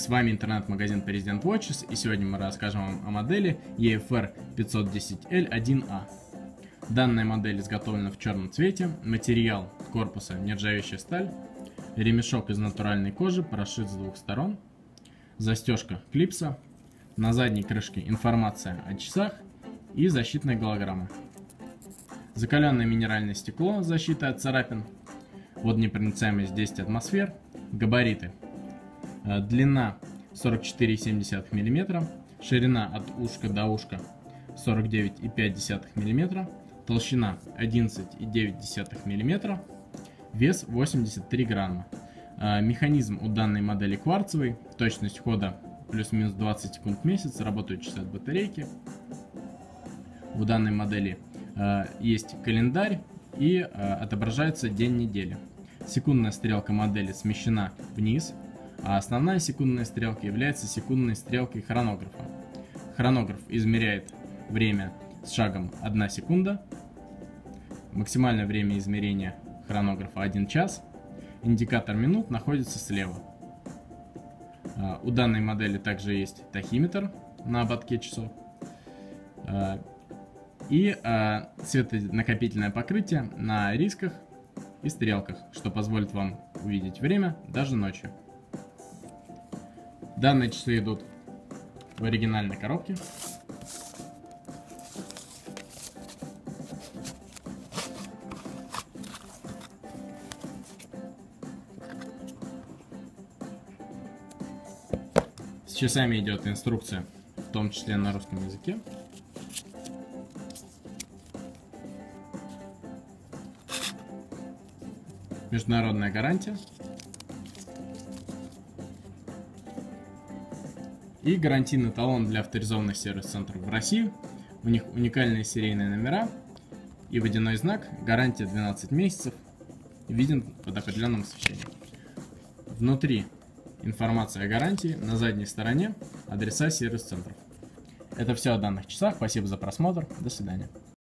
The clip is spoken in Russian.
С вами интернет-магазин President Watches, и сегодня мы расскажем вам о модели EFR 510L1A. Данная модель изготовлена в черном цвете, материал корпуса нержавеющая сталь, ремешок из натуральной кожи, прошит с двух сторон, застежка клипса, на задней крышке информация о часах и защитная голограмма. Закаленное минеральное стекло, защита от царапин, водонепроницаемость 10 атмосфер, габариты. Длина 44,7 мм, ширина от ушка до ушка 49,5 мм, толщина 11,9 мм, вес 83 грамма. Механизм у данной модели кварцевый, точность хода плюс-минус 20 секунд в месяц, работают часы от батарейки. У данной модели есть календарь и отображается день недели. Секундная стрелка модели смещена вниз, а основная секундная стрелка является секундной стрелкой хронографа. Хронограф измеряет время с шагом 1 секунда. Максимальное время измерения хронографа 1 час. Индикатор минут находится слева. У данной модели также есть тахиметр на ободке часов и светонакопительное покрытие на рисках и стрелках, что позволит вам увидеть время даже ночью. Данные часы идут в оригинальной коробке. С часами идет инструкция, в том числе на русском языке. Международная гарантия. И гарантийный талон для авторизованных сервис-центров в России. У них уникальные серийные номера и водяной знак. Гарантия 12 месяцев. Виден под определенным освещением. Внутри информация о гарантии, на задней стороне адреса сервис-центров. Это все о данных часах. Спасибо за просмотр. До свидания.